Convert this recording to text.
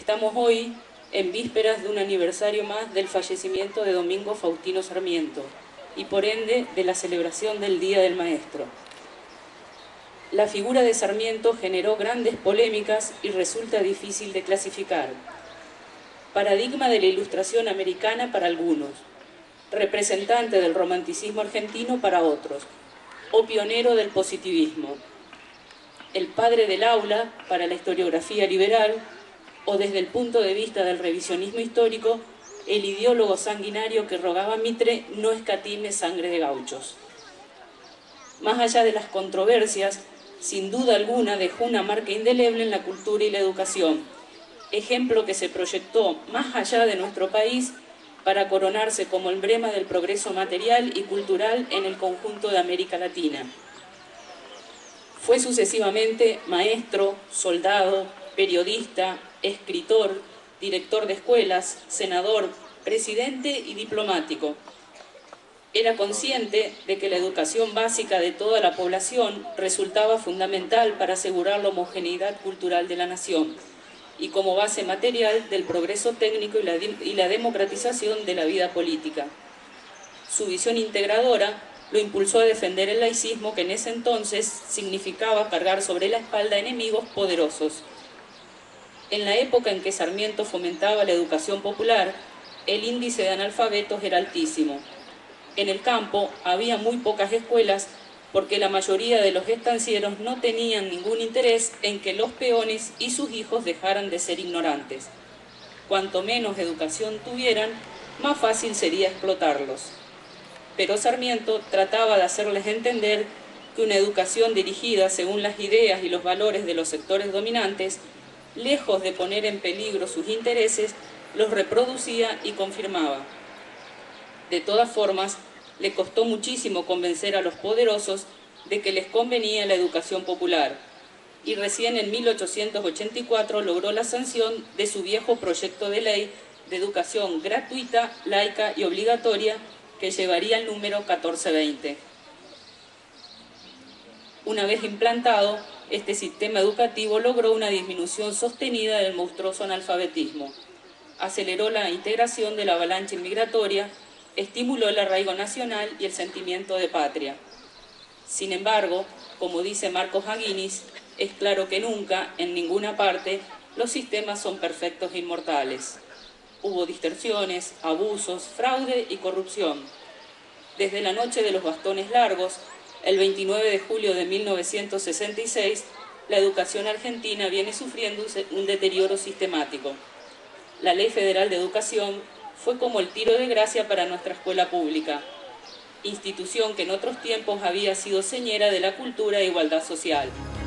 Estamos hoy en vísperas de un aniversario más del fallecimiento de Domingo Faustino Sarmiento y por ende de la celebración del Día del Maestro. La figura de Sarmiento generó grandes polémicas y resulta difícil de clasificar. Paradigma de la Ilustración americana para algunos, representante del romanticismo argentino para otros, o pionero del positivismo. El padre del aula para la historiografía liberal, o desde el punto de vista del revisionismo histórico, el ideólogo sanguinario que rogaba Mitre no escatime sangre de gauchos. Más allá de las controversias, sin duda alguna dejó una marca indeleble en la cultura y la educación, ejemplo que se proyectó más allá de nuestro país para coronarse como emblema del progreso material y cultural en el conjunto de América Latina. Fue sucesivamente maestro, soldado, periodista, escritor, director de escuelas, senador, presidente y diplomático. Era consciente de que la educación básica de toda la población resultaba fundamental para asegurar la homogeneidad cultural de la nación y como base material del progreso técnico y la democratización de la vida política. Su visión integradora lo impulsó a defender el laicismo, que en ese entonces significaba cargar sobre la espalda enemigos poderosos. En la época en que Sarmiento fomentaba la educación popular, el índice de analfabetos era altísimo. En el campo había muy pocas escuelas porque la mayoría de los estancieros no tenían ningún interés en que los peones y sus hijos dejaran de ser ignorantes. Cuanto menos educación tuvieran, más fácil sería explotarlos. Pero Sarmiento trataba de hacerles entender que una educación dirigida según las ideas y los valores de los sectores dominantes, lejos de poner en peligro sus intereses, los reproducía y confirmaba. De todas formas, le costó muchísimo convencer a los poderosos de que les convenía la educación popular, y recién en 1884 logró la sanción de su viejo proyecto de ley de educación gratuita, laica y obligatoria, que llevaría el número 1420. Una vez implantado, este sistema educativo logró una disminución sostenida del monstruoso analfabetismo, aceleró la integración de la avalancha inmigratoria, estimuló el arraigo nacional y el sentimiento de patria. Sin embargo, como dice Marcos Aguinis, es claro que nunca, en ninguna parte, los sistemas son perfectos e inmortales. Hubo distorsiones, abusos, fraude y corrupción. Desde la noche de los bastones largos, el 29 de julio de 1966, la educación argentina viene sufriendo un deterioro sistemático. La Ley Federal de Educación fue como el tiro de gracia para nuestra escuela pública, institución que en otros tiempos había sido señera de la cultura e igualdad social.